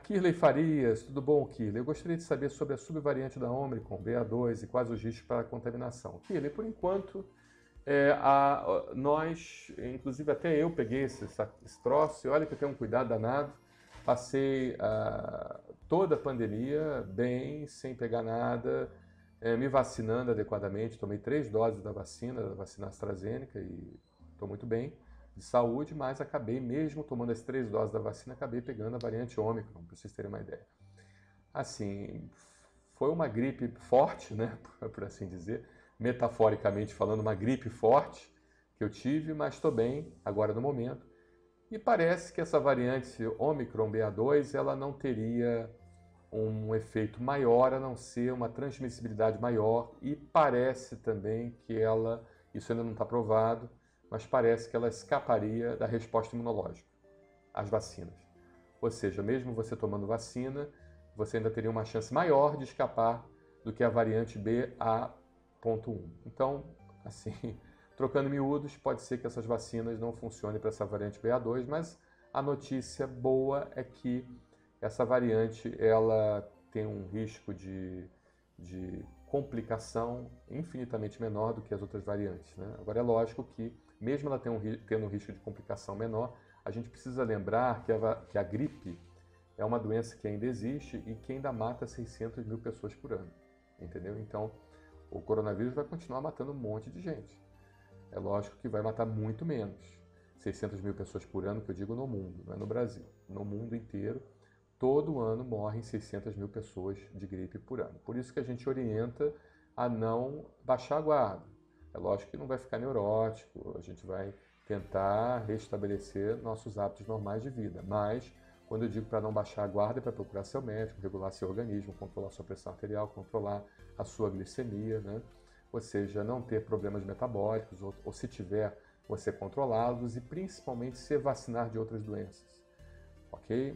Kirley Farias, tudo bom, Kirley? Eu gostaria de saber sobre a subvariante da Ômicron, BA2, e quais os riscos para a contaminação. Kirley, por enquanto, nós, inclusive até eu peguei esse troço, e olha que eu tenho um cuidado danado, passei toda a pandemia bem, sem pegar nada, me vacinando adequadamente, tomei 3 doses da vacina AstraZeneca, e estou muito bem de saúde, mas acabei, mesmo tomando as 3 doses da vacina, acabei pegando a variante Ômicron, para vocês terem uma ideia. Assim, foi uma gripe forte, né, por assim dizer, metaforicamente falando, uma gripe forte que eu tive, mas estou bem agora no momento. E parece que essa variante Ômicron BA2, ela não teria um efeito maior, a não ser uma transmissibilidade maior, e parece também que ela, isso ainda não está provado, mas parece que ela escaparia da resposta imunológica às vacinas. Ou seja, mesmo você tomando vacina, você ainda teria uma chance maior de escapar do que a variante BA.1. Então, assim, trocando miúdos, pode ser que essas vacinas não funcionem para essa variante BA2, mas a notícia boa é que essa variante ela tem um risco de complicação infinitamente menor do que as outras variantes, né? Agora, é lógico que, mesmo ela tendo um risco de complicação menor, a gente precisa lembrar que a gripe é uma doença que ainda existe e que ainda mata 600 mil pessoas por ano, entendeu? Então, o coronavírus vai continuar matando um monte de gente. É lógico que vai matar muito menos. 600 mil pessoas por ano, que eu digo no mundo, não é no Brasil. No mundo inteiro, todo ano morrem 600 mil pessoas de gripe por ano. Por isso que a gente orienta a não baixar a guarda. É lógico que não vai ficar neurótico, a gente vai tentar restabelecer nossos hábitos normais de vida. Mas, quando eu digo para não baixar a guarda, é para procurar seu médico, regular seu organismo, controlar sua pressão arterial, controlar a sua glicemia, né? Ou seja, não ter problemas metabólicos, ou se tiver, você controlá-los, e principalmente se vacinar de outras doenças. Ok?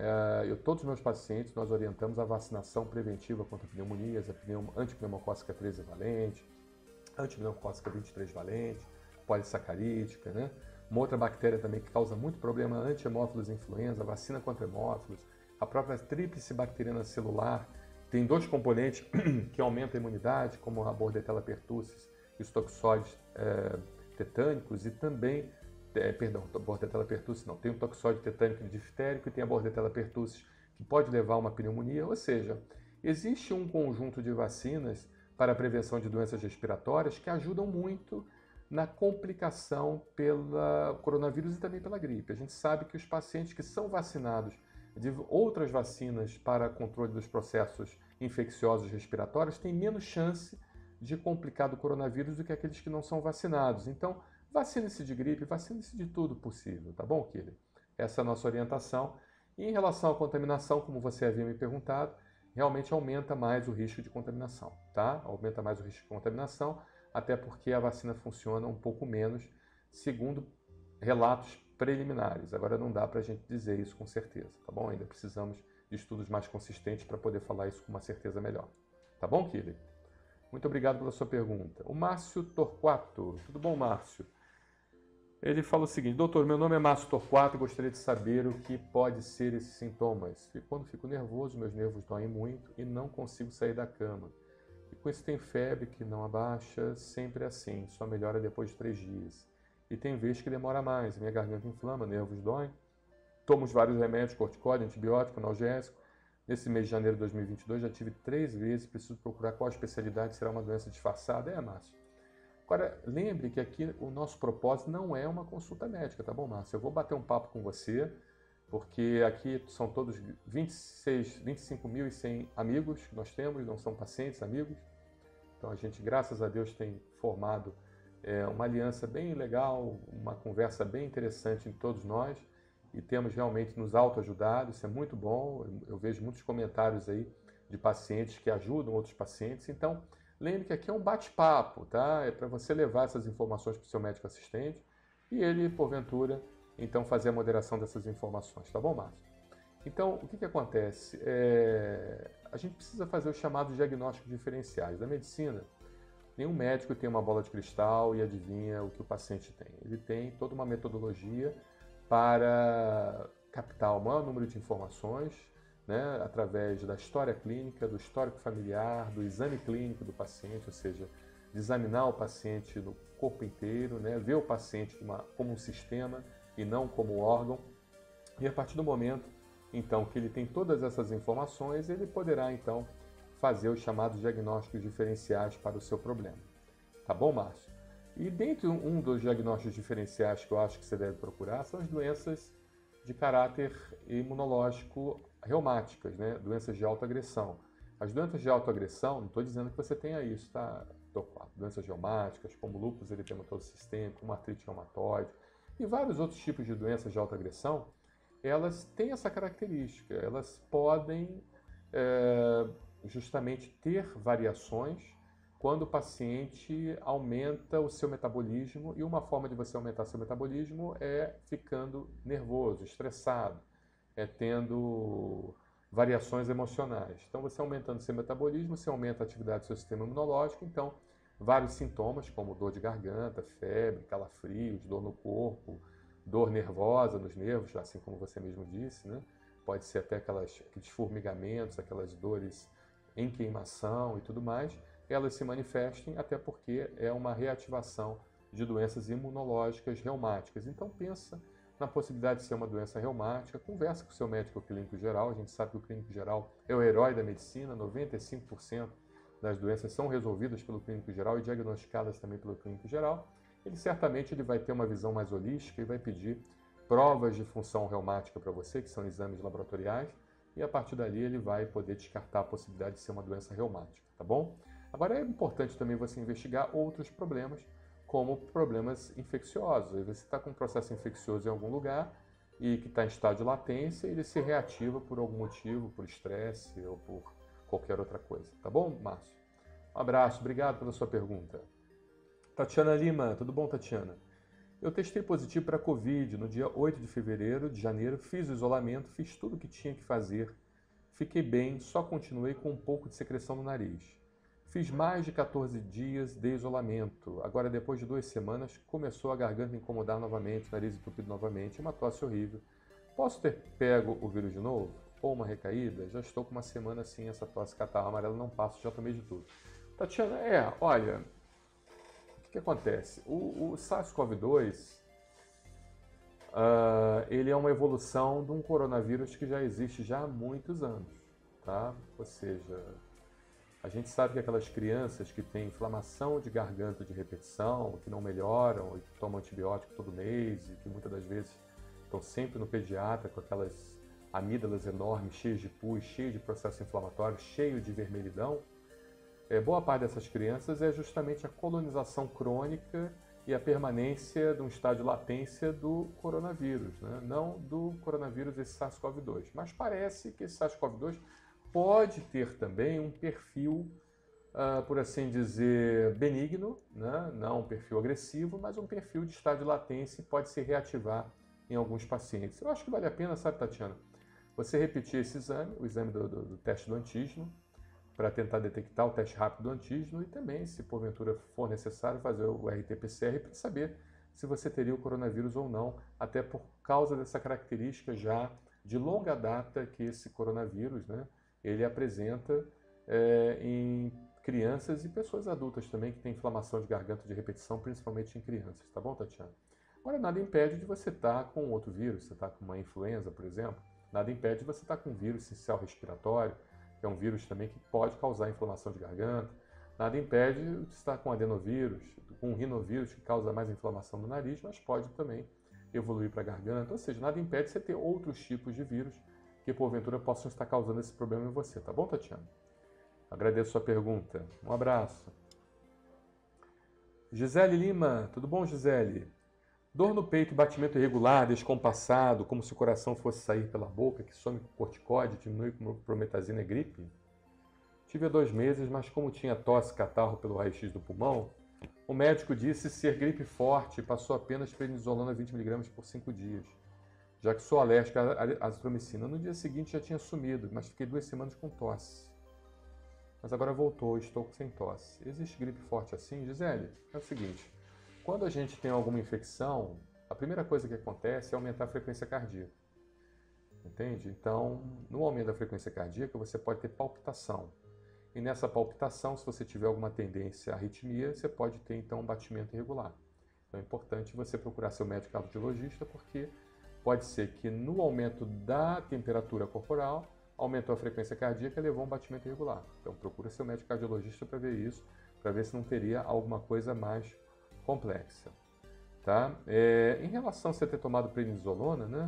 Todos os meus pacientes, nós orientamos a vacinação preventiva contra pneumonias, a antipneumocócica 13 valente, antipneumocócica 23 valente, polissacarídica, né? Uma outra bactéria também que causa muito problema, anti-hemófilos influenza, vacina contra hemófilos, a própria tríplice bacteriana celular, tem 2 componentes que aumentam a imunidade, como a Bordetella pertussis e os toxoides tetânicos, e também Bordetella pertussis não, tem o toxoide tetânico e diftérico, e tem a Bordetella pertussis, que pode levar a uma pneumonia. Ou seja, existe um conjunto de vacinas para a prevenção de doenças respiratórias que ajudam muito na complicação pelo coronavírus e também pela gripe. A gente sabe que os pacientes que são vacinados de outras vacinas para controle dos processos infecciosos respiratórios têm menos chance de complicar do coronavírus do que aqueles que não são vacinados. Então, vacine-se de gripe, vacine-se de tudo possível, tá bom, Killer? Essa é a nossa orientação. E em relação à contaminação, como você havia me perguntado, realmente aumenta mais o risco de contaminação, tá? Aumenta mais o risco de contaminação, até porque a vacina funciona um pouco menos, segundo relatos preliminares. Agora não dá para a gente dizer isso com certeza, tá bom? Ainda precisamos de estudos mais consistentes para poder falar isso com uma certeza melhor. Tá bom, Killer? Muito obrigado pela sua pergunta. O Márcio Torquato. Tudo bom, Márcio? Ele fala o seguinte: doutor, meu nome é Márcio Torquato e gostaria de saber o que pode ser esses sintomas. Quando fico nervoso, meus nervos doem muito e não consigo sair da cama. E com isso tem febre que não abaixa, sempre assim, só melhora depois de 3 dias. E tem vezes que demora mais, minha garganta inflama, nervos doem. Tomo vários remédios, corticóide, antibiótico, analgésico. Nesse mês de janeiro de 2022 já tive 3 vezes, preciso procurar qual especialidade, será uma doença disfarçada. Márcio. Agora, lembre que aqui o nosso propósito não é uma consulta médica, tá bom, Márcio? Eu vou bater um papo com você, porque aqui são todos 25.100 amigos que nós temos, não são pacientes, amigos. Então a gente, graças a Deus, tem formado uma aliança bem legal, uma conversa bem interessante entre todos nós, e temos realmente nos autoajudado, isso é muito bom. Eu vejo muitos comentários aí de pacientes que ajudam outros pacientes. Então, lembre que aqui é um bate-papo, tá? É para você levar essas informações para o seu médico assistente e ele, porventura, então fazer a moderação dessas informações, tá bom, Márcio? Então, o que acontece? A gente precisa fazer os chamados diagnósticos diferenciais. Da medicina, nenhum médico tem uma bola de cristal e adivinha o que o paciente tem. Ele tem toda uma metodologia para captar o maior número de informações né, através da história clínica, do histórico familiar, do exame clínico do paciente, ou seja, de examinar o paciente no corpo inteiro, né, ver o paciente como um sistema e não como um órgão. E a partir do momento, então, que ele tem todas essas informações, ele poderá, então, fazer os chamados diagnósticos diferenciais para o seu problema. Tá bom, Márcio? E dentre um dos diagnósticos diferenciais que eu acho que você deve procurar são as doenças de caráter imunológico reumáticas, né? Doenças de autoagressão. As doenças de autoagressão, não estou dizendo que você tenha isso, tá? Doenças reumáticas, como lúpus eritematoso sistêmico, como artrite reumatoide e vários outros tipos de doenças de autoagressão, elas têm essa característica, elas podem justamente ter variações quando o paciente aumenta o seu metabolismo, e uma forma de você aumentar seu metabolismo é ficando nervoso, estressado, tendo variações emocionais. Então, você aumentando seu metabolismo, você aumenta a atividade do seu sistema imunológico, então vários sintomas como dor de garganta, febre, calafrios, dor no corpo, dor nervosa nos nervos, assim como você mesmo disse, né? Pode ser até aqueles formigamentos, aquelas dores em queimação e tudo mais, elas se manifestem até porque é uma reativação de doenças imunológicas reumáticas. Então pensa na possibilidade de ser uma doença reumática, conversa com o seu médico clínico geral, a gente sabe que o clínico geral é o herói da medicina, 95% das doenças são resolvidas pelo clínico geral e diagnosticadas também pelo clínico geral. Ele vai ter uma visão mais holística e vai pedir provas de função reumática para você, que são exames laboratoriais, e a partir dali ele vai poder descartar a possibilidade de ser uma doença reumática, tá bom? Agora é importante também você investigar outros problemas, como problemas infecciosos. Você está com um processo infeccioso em algum lugar e que está em estado de latência, ele se reativa por algum motivo, por estresse ou por qualquer outra coisa, tá bom, Márcio? Um abraço, obrigado pela sua pergunta. Tatiana Lima, tudo bom, Tatiana? Eu testei positivo para Covid no dia 8 de janeiro, fiz o isolamento, fiz tudo o que tinha que fazer, fiquei bem, só continuei com um pouco de secreção no nariz. Fiz mais de 14 dias de isolamento. Agora, depois de 2 semanas, começou a garganta incomodar novamente, o nariz entupido novamente, uma tosse horrível. Posso ter pego o vírus de novo? Ou uma recaída? Já estou com uma semana assim, essa tosse catarro amarela não passa, já tomei de tudo. Tatiana, olha, o que acontece? O SARS-CoV-2, ele é uma evolução de um coronavírus que já existe já há muitos anos, tá? Ou seja, a gente sabe que aquelas crianças que têm inflamação de garganta de repetição, que não melhoram e que tomam antibiótico todo mês e que muitas das vezes estão sempre no pediatra com aquelas amígdalas enormes, cheias de pus, cheias de processo inflamatório, cheio de vermelhidão, boa parte dessas crianças é justamente a colonização crônica e a permanência de um estado de latência do coronavírus, né? Não do coronavírus, esse SARS-CoV-2. Mas parece que esse SARS-CoV-2 pode ter também um perfil, por assim dizer, benigno, né? Não um perfil agressivo, mas um perfil de estado de latência e pode se reativar em alguns pacientes. Eu acho que vale a pena, sabe, Tatiana, você repetir esse exame, o exame do teste do antígeno, para tentar detectar o teste rápido do antígeno e também, se porventura for necessário, fazer o RT-PCR para saber se você teria o coronavírus ou não, até por causa dessa característica já de longa data que esse coronavírus, né, ele apresenta em crianças e pessoas adultas também que têm inflamação de garganta de repetição, principalmente em crianças, tá bom, Tatiana? Agora, nada impede de você estar com outro vírus, você está com uma influenza, por exemplo, nada impede de você estar com um vírus sincicial respiratório, que é um vírus também que pode causar inflamação de garganta. Nada impede de estar com adenovírus, com um rinovírus que causa mais inflamação no nariz, mas pode também evoluir para a garganta. Ou seja, nada impede de você ter outros tipos de vírus que porventura possam estar causando esse problema em você. Tá bom, Tatiana? Agradeço a sua pergunta. Um abraço. Gisele Lima, tudo bom, Gisele? Dor no peito, batimento irregular, descompassado, como se o coração fosse sair pela boca, que some com corticóide, diminui com prometazina e gripe? Tive há 2 meses, mas como tinha tosse e catarro pelo raio-x do pulmão, o médico disse ser gripe forte e passou apenas prednisolona 20 mg por 5 dias, já que sou alérgica à azitromicina. No dia seguinte já tinha sumido, mas fiquei 2 semanas com tosse. Mas agora voltou, estou sem tosse. Existe gripe forte assim? Gisele, é o seguinte, quando a gente tem alguma infecção, a primeira coisa que acontece é aumentar a frequência cardíaca. entende? Então, no aumento da frequência cardíaca, você pode ter palpitação. E nessa palpitação, se você tiver alguma tendência à arritmia, você pode ter então um batimento irregular. Então é importante você procurar seu médico cardiologista, porque pode ser que no aumento da temperatura corporal, aumentou a frequência cardíaca e levou a um batimento irregular. Então procura seu médico cardiologista para ver isso, para ver se não teria alguma coisa mais complexa. Tá? Em relação a você ter tomado prednisolona, né?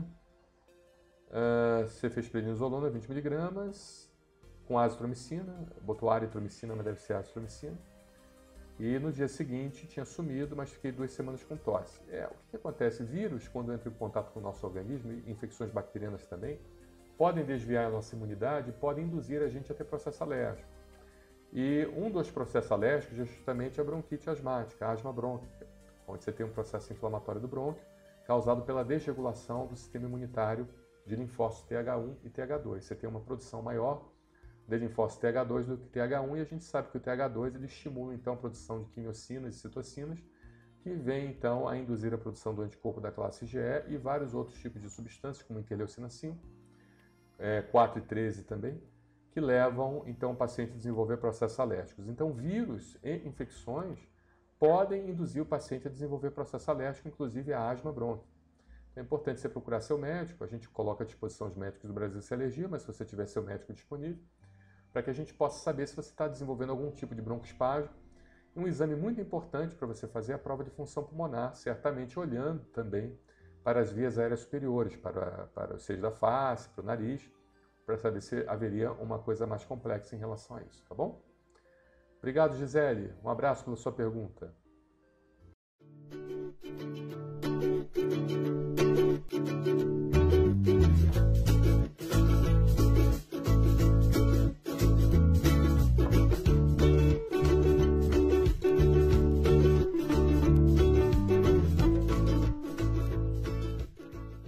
Você fez prednisolona 20 miligramas, com azitromicina, botou aritromicina, mas deve ser azitromicina. E no dia seguinte tinha sumido, mas fiquei 2 semanas com tosse. O que acontece? Vírus, quando entram em contato com o nosso organismo, e infecções bacterianas também, podem desviar a nossa imunidade, podem induzir a gente a ter processo alérgico. E um dos processos alérgicos é justamente a bronquite asmática, a asma brônquica, onde você tem um processo inflamatório do brônquio causado pela desregulação do sistema imunitário de linfócitos TH1 e TH2. Você tem uma produção maior de linfócitos TH2 do que TH1 e a gente sabe que o TH2 ele estimula então a produção de quimiocinas e citocinas, que vem então a induzir a produção do anticorpo da classe IgE e vários outros tipos de substâncias, como interleucina 5, 4 e 13 também, que levam então o paciente a desenvolver processos alérgicos. Então vírus e infecções podem induzir o paciente a desenvolver processo alérgico, inclusive a asma brônquica. É importante você procurar seu médico, a gente coloca à disposição os médicos do Brasil sem alergia, mas se você tiver seu médico disponível, para que a gente possa saber se você está desenvolvendo algum tipo de broncoespasmo. Um exame muito importante para você fazer é a prova de função pulmonar, certamente olhando também para as vias aéreas superiores, para o seio da face, para o nariz, para saber se haveria uma coisa mais complexa em relação a isso, tá bom? Obrigado, Gisele. Um abraço pela sua pergunta.